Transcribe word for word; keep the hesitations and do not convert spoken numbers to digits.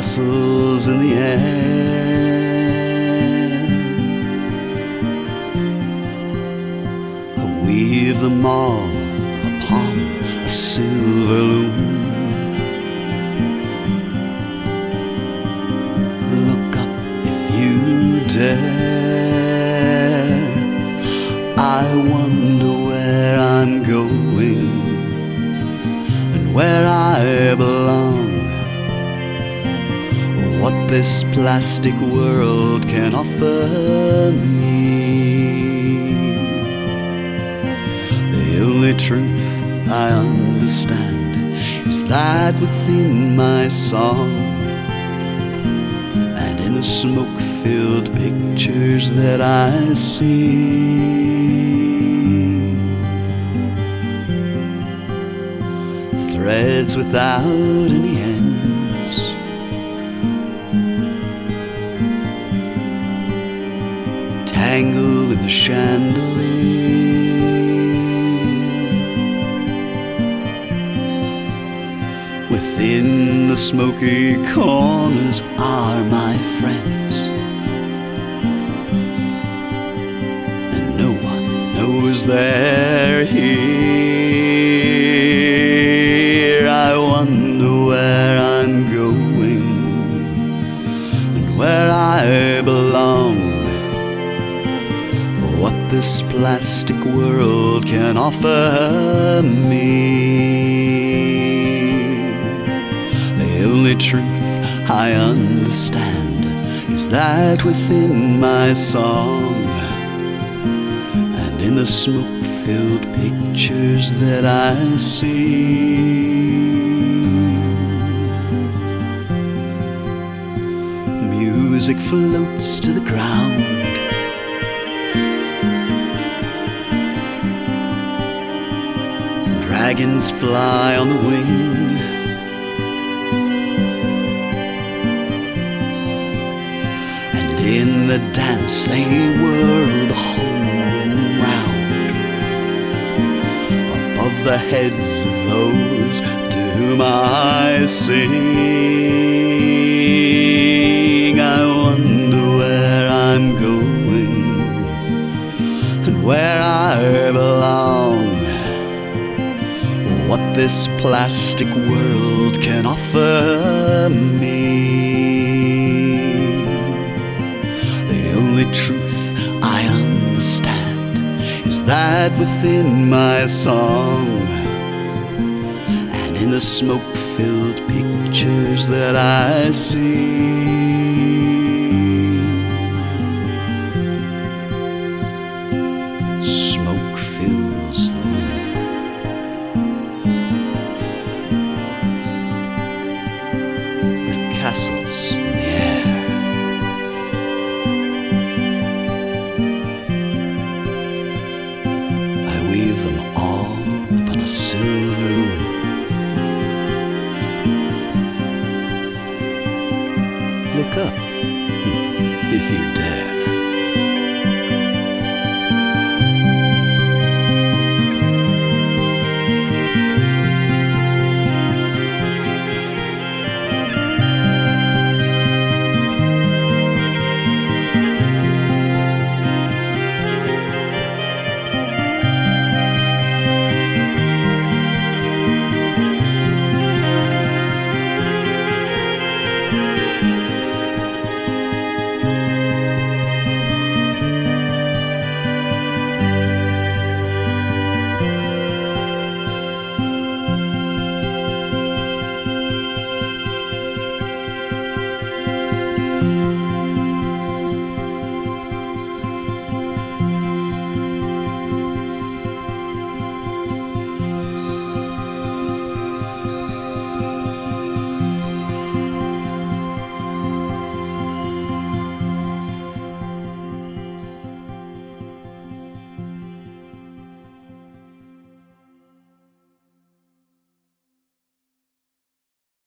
castles in the air. I weave them all upon a silver loom. Look up if you dare. I wonder where I'm going and where I belong. What this plastic world can offer me. The only truth I understand is that within my song and in the smoke-filled pictures that I see, threads without any ends, tangled in the chandelier. Within the smoky corners are my friends, and no one knows they're here. I wonder where I'm going and where I belong. What this plastic world can offer me. The only truth I understand is that within my song and in the smoke-filled pictures that I see, music floats to the ground. Dragons fly on the wing, and in the dance they whirl the whole room round, above the heads of those to whom I sing. I wonder where I'm going and where I belong. What this plastic world can offer me. The only truth I understand is that within my song and in the smoke-filled pictures that I see, smoke fills the room. Castles in the air. I weave them all upon a silver loom. Look up if you dare.